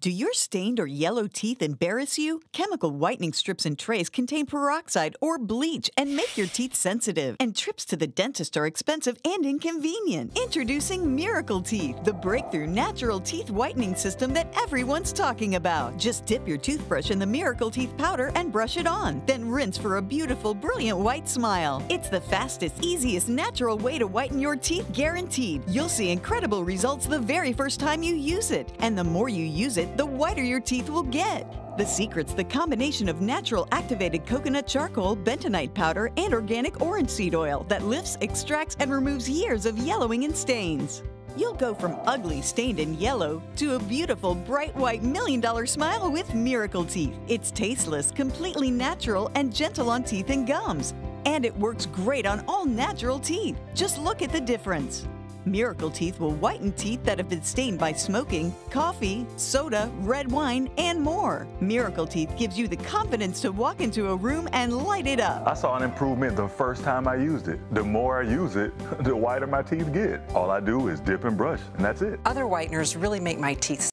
Do your stained or yellow teeth embarrass you? Chemical whitening strips and trays contain peroxide or bleach and make your teeth sensitive. And trips to the dentist are expensive and inconvenient. Introducing Miracle Teeth, the breakthrough natural teeth whitening system that everyone's talking about. Just dip your toothbrush in the Miracle Teeth powder and brush it on. Then rinse for a beautiful, brilliant white smile. It's the fastest, easiest, natural way to whiten your teeth, guaranteed. You'll see incredible results the very first time you use it. And the more you use it, the whiter your teeth will get. The secret's the combination of natural activated coconut charcoal, bentonite powder, and organic orange seed oil that lifts, extracts, and removes years of yellowing and stains. You'll go from ugly, stained, and yellow to a beautiful, bright white $1,000,000 smile with Miracle Teeth. It's tasteless, completely natural, and gentle on teeth and gums. And it works great on all natural teeth. Just look at the difference. Miracle Teeth will whiten teeth that have been stained by smoking, coffee, soda, red wine, and more. Miracle Teeth gives you the confidence to walk into a room and light it up. I saw an improvement the first time I used it. The more I use it, the whiter my teeth get. All I do is dip and brush, and that's it. Other whiteners really make my teeth